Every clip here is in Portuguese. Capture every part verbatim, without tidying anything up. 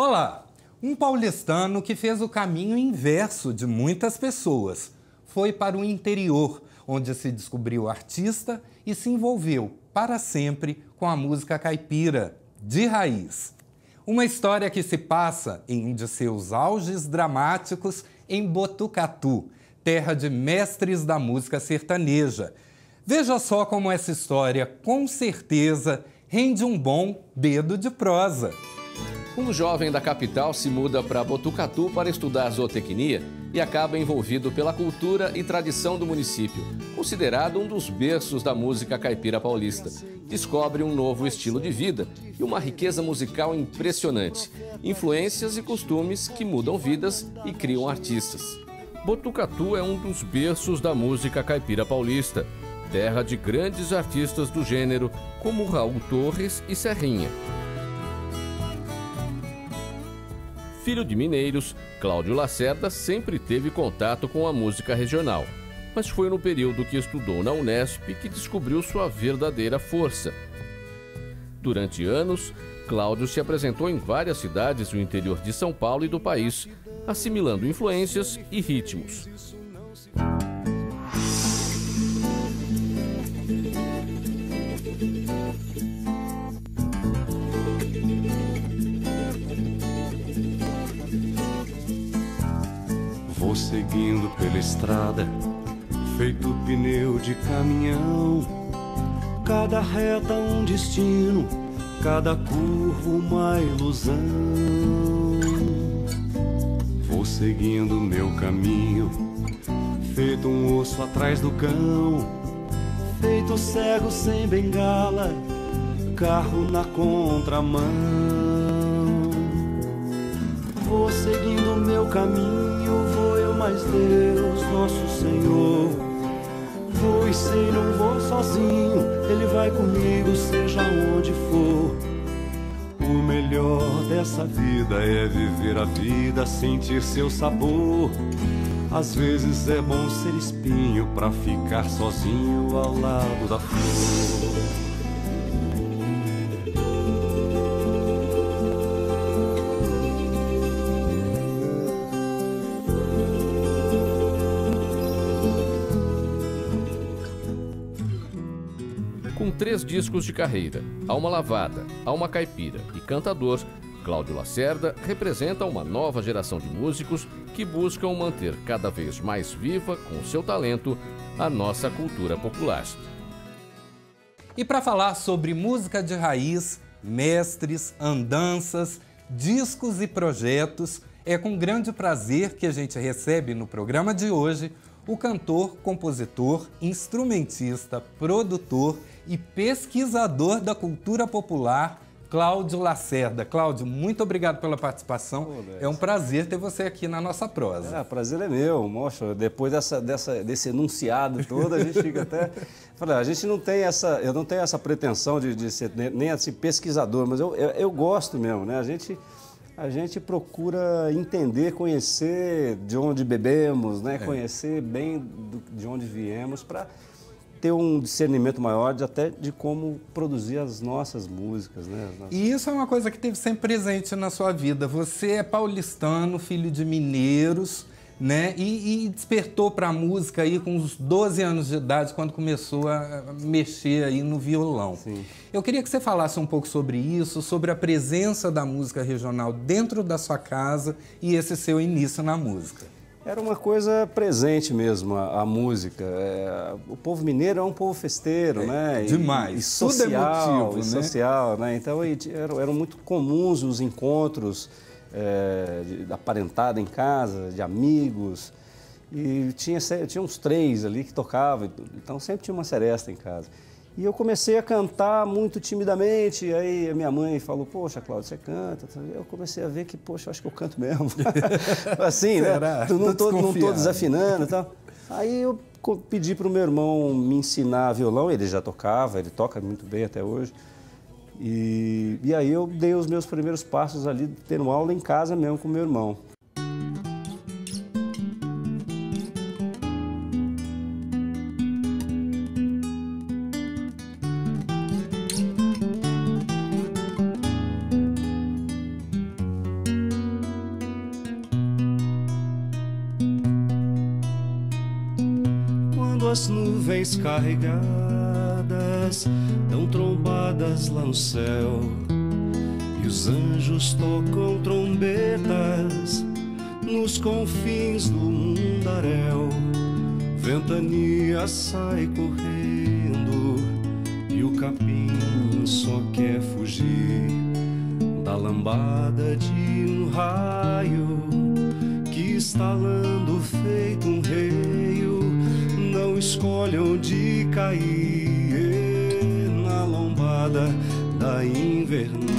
Olá! Um paulistano que fez o caminho inverso de muitas pessoas. Foi para o interior, onde se descobriu artista e se envolveu para sempre com a música caipira, de raiz. Uma história que se passa em um de seus auges dramáticos em Botucatu, terra de mestres da música sertaneja. Veja só como essa história, com certeza, rende um bom dedo de prosa. Um jovem da capital se muda para Botucatu para estudar zootecnia e acaba envolvido pela cultura e tradição do município, considerado um dos berços da música caipira paulista. Descobre um novo estilo de vida e uma riqueza musical impressionante, influências e costumes que mudam vidas e criam artistas. Botucatu é um dos berços da música caipira paulista, terra de grandes artistas do gênero, como Raul Torres e Serrinha. Filho de mineiros, Cláudio Lacerda sempre teve contato com a música regional, mas foi no período que estudou na Unesp que descobriu sua verdadeira força. Durante anos, Cláudio se apresentou em várias cidades do interior de São Paulo e do país, assimilando influências e ritmos. Vou seguindo pela estrada, feito pneu de caminhão. Cada reta um destino, cada curva uma ilusão. Vou seguindo meu caminho, feito um osso atrás do cão. Feito cego sem bengala, carro na contramão. Vou seguindo meu caminho, vou eu mais Deus, nosso Senhor. Vou e sei, não vou sozinho, Ele vai comigo, seja onde for. O melhor dessa vida é viver a vida, sentir seu sabor. Às vezes é bom ser espinho pra ficar sozinho ao lado da flor. Com três discos de carreira, Alma Lavada, Alma Caipira e Cantador, Cláudio Lacerda representa uma nova geração de músicos que buscam manter cada vez mais viva, com seu talento, a nossa cultura popular. E para falar sobre música de raiz, mestres, andanças, discos e projetos, é com grande prazer que a gente recebe no programa de hoje o cantor, compositor, instrumentista, produtor e pesquisador da cultura popular, Cláudio Lacerda. Cláudio, muito obrigado pela participação. Oh, é um prazer ter você aqui na nossa prosa. É, o prazer é meu, mostra. Depois dessa, dessa, desse enunciado todo, a gente fica até... Falei, a gente não tem essa... Eu não tenho essa pretensão de, de ser nem assim pesquisador, mas eu, eu, eu gosto mesmo, né? A gente... A gente procura entender, conhecer de onde bebemos, né? É. Conhecer bem do, de onde viemos para ter um discernimento maior de, até de como produzir as nossas músicas, né? As nossas... E isso é uma coisa que esteve sempre presente na sua vida. Você é paulistano, filho de mineiros, né? E, e despertou para a música aí com uns doze anos de idade, quando começou a mexer aí no violão. Sim. Eu queria que você falasse um pouco sobre isso, sobre a presença da música regional dentro da sua casa e esse seu início na música. Era uma coisa presente mesmo, a, a música. É, o povo mineiro é um povo festeiro, É, né? E, demais. E social, Tudo é motivo, e né? social, né? Então e, eram, eram muito comuns os encontros é, de, da parentada em casa, de amigos. E tinha, tinha uns três ali que tocavam, então sempre tinha uma seresta em casa. E eu comecei a cantar muito timidamente, aí a minha mãe falou, poxa, Cláudio, você canta? Eu comecei a ver que, poxa, eu acho que eu canto mesmo. Assim, Será? né? Não tô, não tô desafinando e tal. Aí eu pedi para o meu irmão me ensinar violão, ele já tocava, ele toca muito bem até hoje. E, e aí eu dei os meus primeiros passos ali, tendo aula em casa mesmo com o meu irmão. duas nuvens carregadas dão trombadas lá no céu, e os anjos tocam trombetas nos confins do mundaréu. Ventania sai correndo e o capim só quer fugir da lambada de um raio que, estalando feito um reio, não escolhe onde cair na lombada da invernal.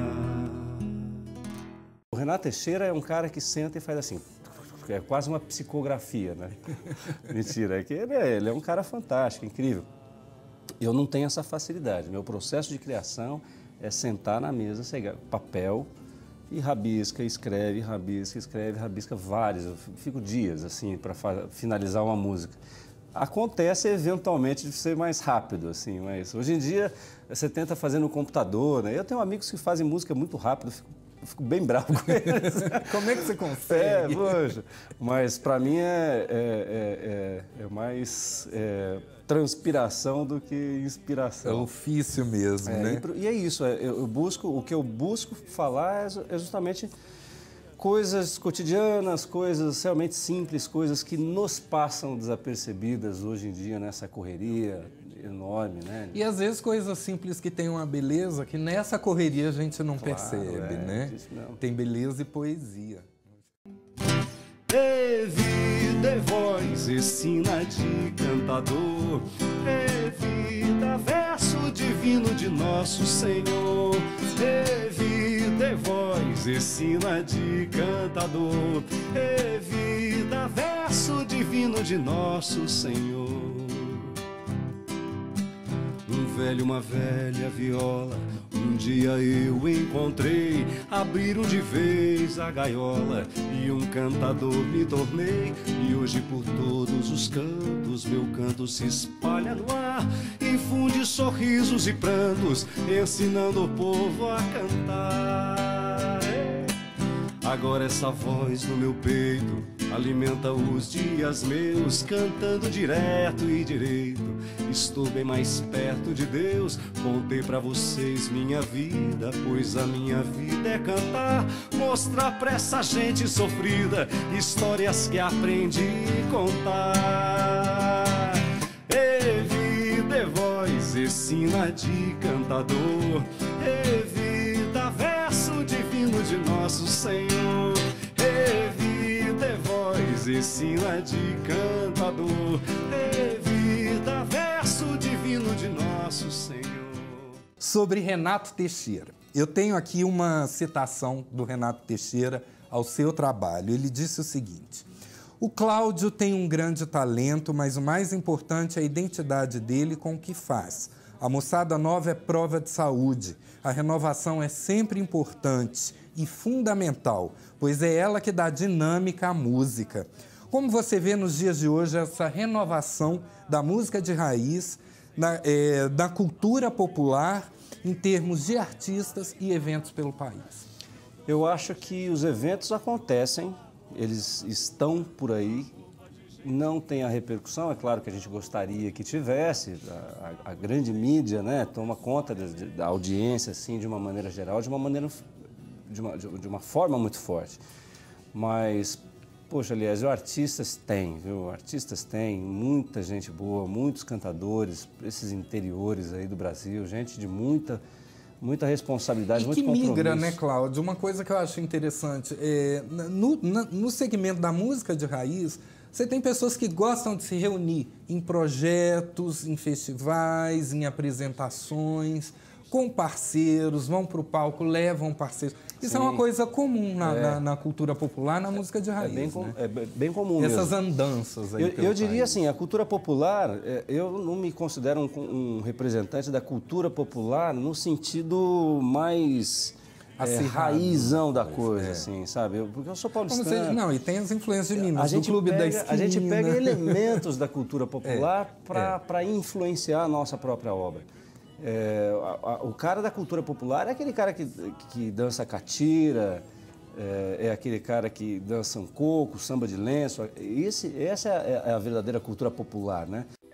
O Renato Teixeira é um cara que senta e faz assim, é quase uma psicografia, né? Mentira, é que ele é, ele é um cara fantástico, incrível. Eu não tenho essa facilidade. Meu processo de criação é sentar na mesa, pegar papel e rabisca, escreve, rabisca, escreve, rabisca vários. Eu fico dias assim para finalizar uma música. Acontece eventualmente de ser mais rápido, assim, mas hoje em dia você tenta fazer no computador, né? Eu tenho amigos que fazem música muito rápido, eu fico, eu fico bem bravo com eles. Como é que você consegue? É, poxa. Mas para mim é, é, é, é mais é, transpiração do que inspiração. É ofício mesmo, é, né? E, e é isso, é, eu busco, o que eu busco falar é justamente coisas cotidianas, coisas realmente simples, coisas que nos passam desapercebidas hoje em dia nessa correria enorme, né? E às vezes coisas simples que têm uma beleza que nessa correria a gente não Claro, percebe, é, né? não. Tem beleza e poesia. Teve de voz e sina de cantador, teve da verso divino de nosso Senhor. Teve de voz e sina de cantador, teve da verso divino de nosso Senhor. Um velho, uma velha viola, um dia eu encontrei, abriram de vez a gaiola e um cantador me tornei. E hoje por todos os cantos meu canto se espalha no ar, infunde sorrisos e prantos, ensinando o povo a cantar. Agora essa voz no meu peito alimenta os dias meus, cantando direto e direito. Estou bem mais perto de Deus. Contei pra vocês minha vida, pois a minha vida é cantar, mostrar pra essa gente sofrida histórias que aprendi a contar. E vida é voz e sina de cantador, e vida verso divino de nosso Senhor. E vida é voz e sina de cantador, e vida verso divino de nosso Senhor. Sobre Renato Teixeira. Eu tenho aqui uma citação do Renato Teixeira ao seu trabalho. Ele disse o seguinte: o Cláudio tem um grande talento, mas o mais importante é a identidade dele com o que faz. A moçada nova é prova de saúde. A renovação é sempre importante e fundamental, pois é ela que dá dinâmica à música. Como você vê nos dias de hoje essa renovação da música de raiz, na, é, da cultura popular, em termos de artistas e eventos pelo país? Eu acho que os eventos acontecem, eles estão por aí, não tem a repercussão, é claro que a gente gostaria que tivesse, a, a, a grande mídia, né, toma conta de, de, da audiência, assim, de uma maneira geral, de uma maneira, de uma, de, de uma forma muito forte, mas, poxa, aliás, artistas têm, viu, artistas têm, muita gente boa, muitos cantadores, esses interiores aí do Brasil, gente de muita, muita responsabilidade, e muito que compromisso. migra, né, Cláudio? Uma coisa que eu acho interessante, é, no, na, no segmento da música de raiz, você tem pessoas que gostam de se reunir em projetos, em festivais, em apresentações, com parceiros, vão para o palco, levam parceiros. Isso Sim. é uma coisa comum na, é. na, na cultura popular, na música de raiz. É bem, com, né? é bem comum Essas mesmo. andanças aí Eu, pelo eu diria país. assim, a cultura popular, eu não me considero um, um representante da cultura popular no sentido mais... É, raizão da coisa, é. assim, sabe? Eu, porque eu sou paulistano. Você, não, e tem as influências de Minas, a gente do Clube pega, da Esquina. A gente pega elementos da cultura popular é, para é. influenciar a nossa própria obra. É, a, a, o cara da cultura popular é aquele cara que, que dança catira, é, é aquele cara que dança um coco, samba de lenço. Esse, essa é a, é a verdadeira cultura popular, né?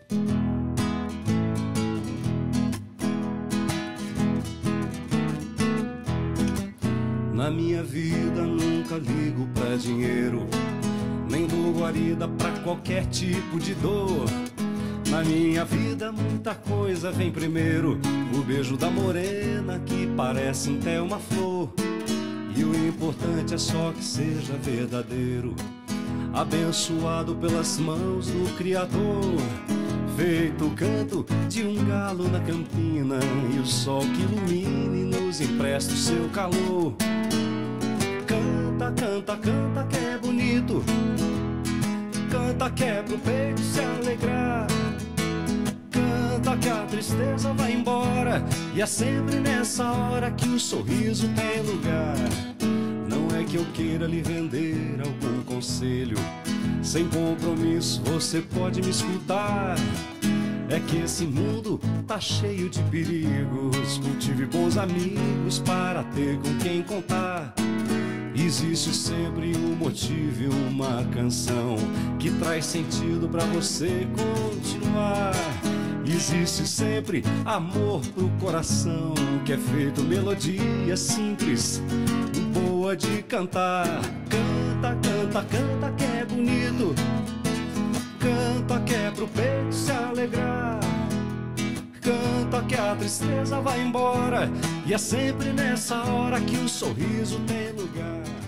para dinheiro, nem dou guarida pra qualquer tipo de dor. Na minha vida muita coisa vem primeiro, o beijo da morena que parece até uma flor. E o importante é só que seja verdadeiro, abençoado pelas mãos do Criador. Feito o canto de um galo na campina, e o sol que ilumine nos empresta o seu calor. Canta, canta, canta que é bonito, canta que é pro peito se alegrar. Canta que a tristeza vai embora, e é sempre nessa hora que o sorriso tem lugar. Não é que eu queira lhe vender algum conselho, sem compromisso você pode me escutar. É que esse mundo tá cheio de perigos, cultive bons amigos para ter com quem contar. Existe sempre um motivo e uma canção que traz sentido pra você continuar. Existe sempre amor pro coração, que é feito melodia simples, boa de cantar. Canta, canta, canta que é bonito, canta que é pro peito se alegrar. Canta que a tristeza vai embora, e é sempre nessa hora que o sorriso tem lugar.